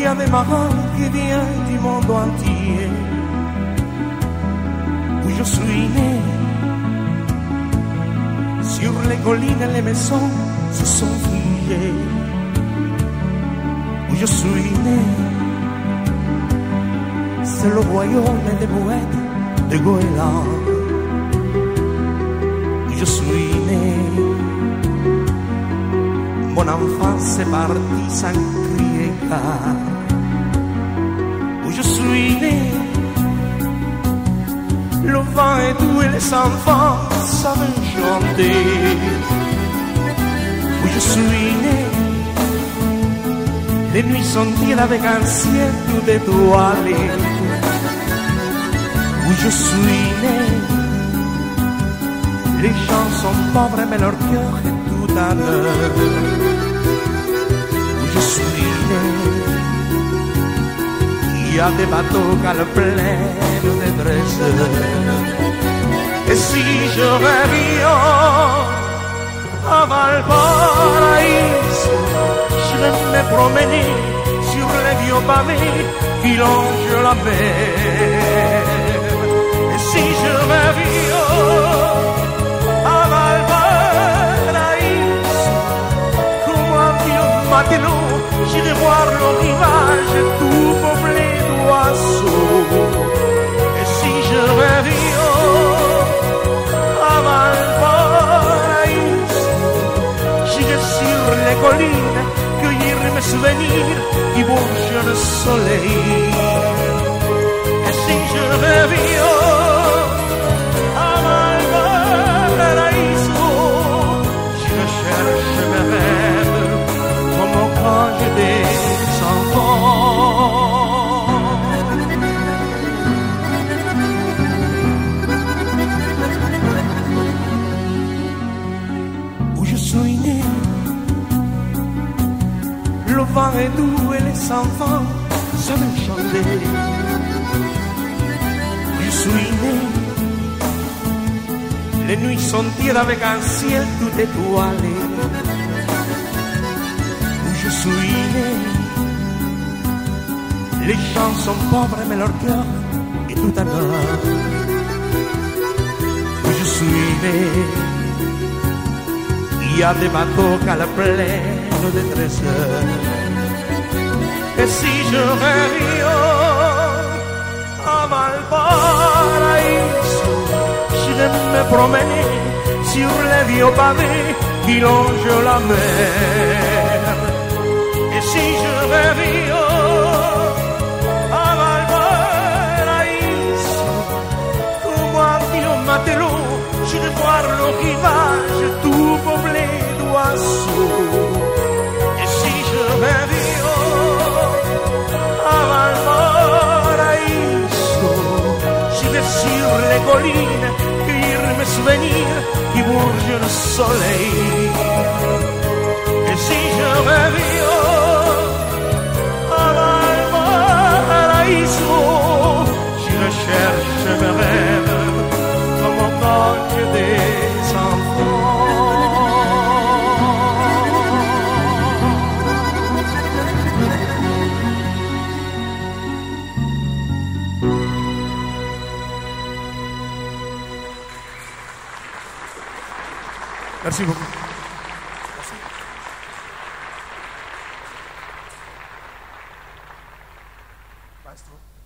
a des marins qui viennent du monde entier. Où je suis né, sur les collines les maisons se sont figées. Où je suis né, c'est le royaume des poètes de Goéland. Où je suis né, mon enfance est partie sans crier car. Où je suis né, le vent est doux et les enfants savent chanter. Où je suis né, les nuits sont tièdes avec un ciel tout étoilé. Où je suis né, les gens sont pauvres mais leur cœur est tout à l'heure. Où je suis né, il y a des bateaux calmes pleins de détresse. Et si je reviens à Valparaïso, je vais me promener sur les vieux pavés qui longent la mer. Et si je reviens à Valparaïso, comme un vieux matelot, j'irai voir le rivage tout peuplé d'oiseaux. Et si je reviens à Valparaïso, j'irai sur les collines cueillir mes souvenirs qui bougent le soleil. Et si je reviens à Valparaïso, je cherche mes rêves comme quand j'étais enfant. Où je suis né, le vent est doux et les enfants savent chanter. Je suis né, les nuits sont tièdes avec un ciel tout étoilé. Où je suis né, les gens sont pauvres mais leur cœur est tout à l'heure. Où je suis né, il y a des bateaux calmes pleins de trésors. Et si je reviens à Valparaïso, je vais me promener sur les vieux pavés qui longent la mer. Et si je reviens à Valparaïso, comme un vieux matelot, je vais voir le rivage tout peuplé d'oiseaux. Et si je reviens à Valparaïso, je vais sur les collines cueillir mes souvenirs qui bougent le soleil. Et si je reviens à Valparaïso, je recherche mes rêves comme quand j'étais enfant. Merci beaucoup. Merci. Maestro.